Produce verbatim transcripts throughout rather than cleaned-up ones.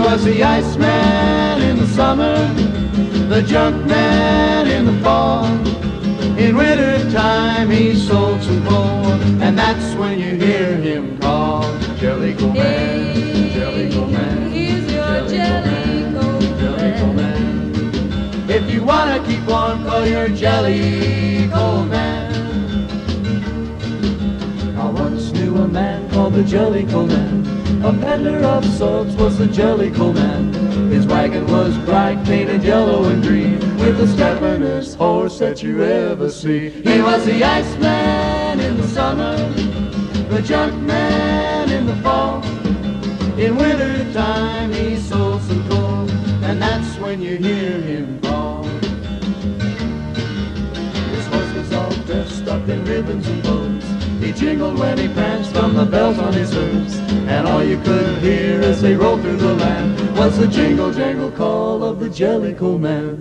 was the Iceman in the summer, the junk man in the fall. In winter time he sold some coal, and that's when you hear him call. Jellicle Man, Jellicle Man, here's your Jellicle Jellicle Man. If you wanna keep warm, call your Jellicle Man. I once knew a man called the Jellicle Man. A peddler of soaps was the Jellicle Man. His wagon was bright, painted yellow and green, with the stubbornest horse that you ever see. He was the Iceman in the summer, the junk man in the fall. In winter time he sold some coal, and that's when you hear him call. His horse was all dressed up in ribbons and bows. He jingled when he pranced from the bells on his hooves, and all you could hear as they rolled through the land was the jingle jangle call of the Jellicle Man.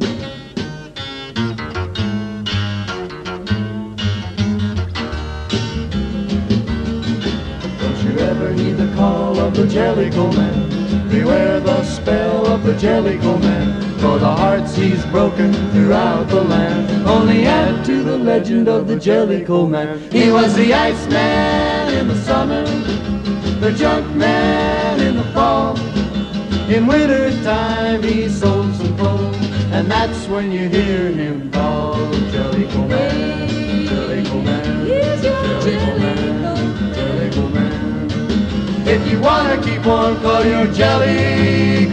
Don't you ever heed the call of the Jellicle Man? Beware the spell of the Jellicle Man, for the hearts he's broken throughout the land only add to the legend of the Jellicle Man. He was the Iceman in the summer, the junk man in the fall. In winter time he sold some coal, and that's when you hear him call. Jellicle Man, Jellicle Man, here's your Jellicle Man, Jellicle Man. If you wanna keep warm, call your Jellicle